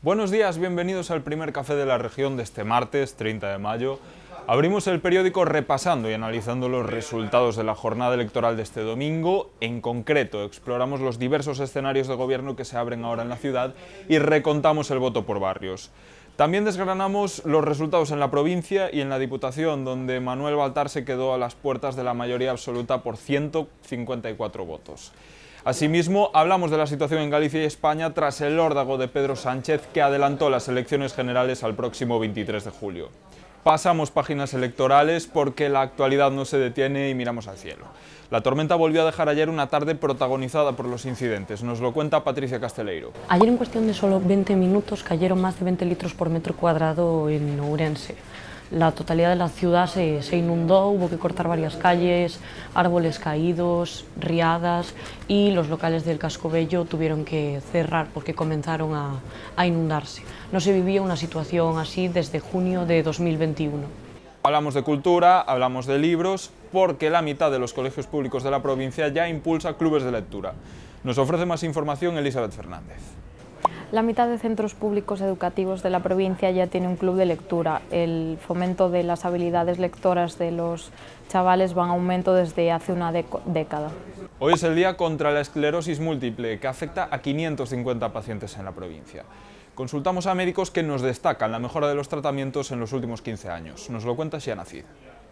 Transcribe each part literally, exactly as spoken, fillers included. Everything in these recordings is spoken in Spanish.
Buenos días, bienvenidos al primer café de la región de este martes, treinta de mayo. Abrimos el periódico repasando y analizando los resultados de la jornada electoral de este domingo. En concreto, exploramos los diversos escenarios de gobierno que se abren ahora en la ciudad y recontamos el voto por barrios. También desgranamos los resultados en la provincia y en la Diputación, donde Manuel Baltar se quedó a las puertas de la mayoría absoluta por ciento cincuenta y cuatro votos. Asimismo, hablamos de la situación en Galicia y España tras el órdago de Pedro Sánchez, que adelantó las elecciones generales al próximo veintitrés de julio. Pasamos páginas electorales porque la actualidad no se detiene y miramos al cielo. La tormenta volvió a dejar ayer una tarde protagonizada por los incidentes. Nos lo cuenta Patricia Casteleiro. Ayer, en cuestión de solo veinte minutos, cayeron más de veinte litros por metro cuadrado en Ourense. La totalidad de la ciudad se, se inundó, hubo que cortar varias calles, árboles caídos, riadas, y los locales del Casco Bello tuvieron que cerrar porque comenzaron a, a inundarse. No se vivía una situación así desde junio de dos mil veintiuno. Hablamos de cultura, hablamos de libros, porque la mitad de los colegios públicos de la provincia ya impulsa clubes de lectura. Nos ofrece más información Elizabeth Fernández. La mitad de centros públicos educativos de la provincia ya tiene un club de lectura. El fomento de las habilidades lectoras de los chavales va en aumento desde hace una década. Hoy es el día contra la esclerosis múltiple, que afecta a quinientos cincuenta pacientes en la provincia. Consultamos a médicos que nos destacan la mejora de los tratamientos en los últimos quince años. Nos lo cuenta Xiana Cid.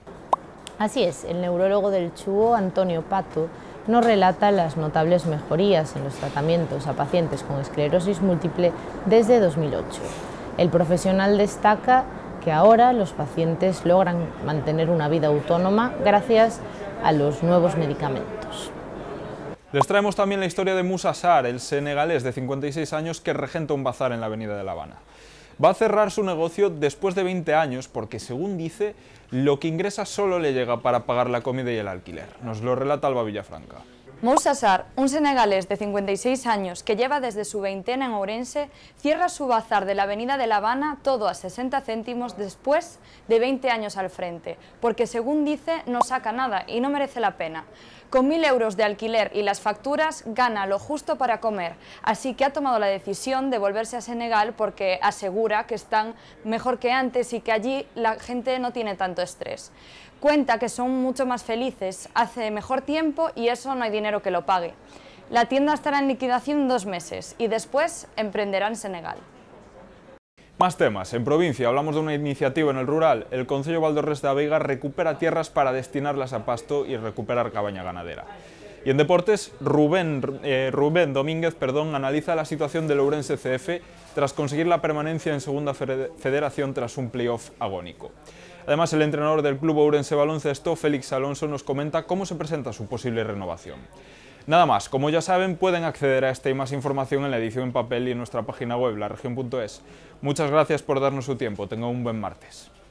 Así es, el neurólogo del Chuo, Antonio Pato, nos relata las notables mejorías en los tratamientos a pacientes con esclerosis múltiple desde dos mil ocho. El profesional destaca que ahora los pacientes logran mantener una vida autónoma gracias a los nuevos medicamentos. Les traemos también la historia de Musa Sarr, el senegalés de cincuenta y seis años que regenta un bazar en la avenida de La Habana. Va a cerrar su negocio después de veinte años porque, según dice, lo que ingresa solo le llega para pagar la comida y el alquiler. Nos lo relata Alba Villafranca. Musa Sarr, un senegalés de cincuenta y seis años que lleva desde su veintena en Ourense, cierra su bazar de la avenida de La Habana todo a sesenta céntimos después de veinte años al frente, porque, según dice, no saca nada y no merece la pena. Con mil euros de alquiler y las facturas gana lo justo para comer, así que ha tomado la decisión de volverse a Senegal porque asegura que están mejor que antes y que allí la gente no tiene tanto estrés. Cuenta que son mucho más felices, hace mejor tiempo y eso no hay dinero que lo pague. La tienda estará en liquidación en dos meses y después emprenderá en Senegal. Más temas. En provincia hablamos de una iniciativa en el rural. El Concello Valdorres de Aveiga recupera tierras para destinarlas a pasto y recuperar cabaña ganadera. Y en deportes, Rubén, eh, Rubén Domínguez perdón, analiza la situación del Ourense C F tras conseguir la permanencia en Segunda Federación tras un playoff agónico. Además, el entrenador del club Ourense Baloncesto, Félix Alonso, nos comenta cómo se presenta su posible renovación. Nada más, como ya saben, pueden acceder a esta y más información en la edición en papel y en nuestra página web, la región punto es. Muchas gracias por darnos su tiempo, tengan un buen martes.